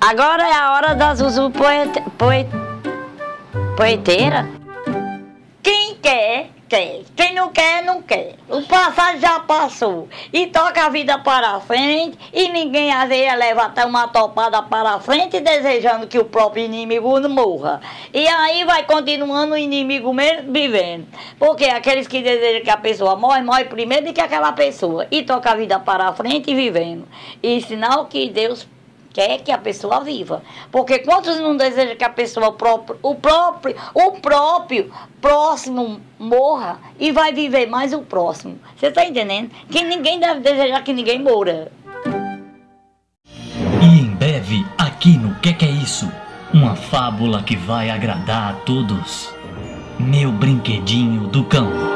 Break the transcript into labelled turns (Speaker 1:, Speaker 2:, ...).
Speaker 1: Agora é a hora da Zuzu poeteira. Quem quer, quer. Quem não quer, não quer. O passado já passou. E toca a vida para frente. E ninguém às vezes leva até uma topada para frente, desejando que o próprio inimigo não morra. E aí vai continuando o inimigo mesmo vivendo. Porque aqueles que desejam que a pessoa morre, morre primeiro do que aquela pessoa. E toca a vida para frente e vivendo. E sinal que Deus quer que a pessoa viva. Porque quantos não desejam que a pessoa o próprio próximo morra e vai viver mais o próximo? Você está entendendo? Que ninguém deve desejar que ninguém morra.
Speaker 2: E em breve, aqui no Que é Isso? Uma fábula que vai agradar a todos. Meu Brinquedinho do Cão.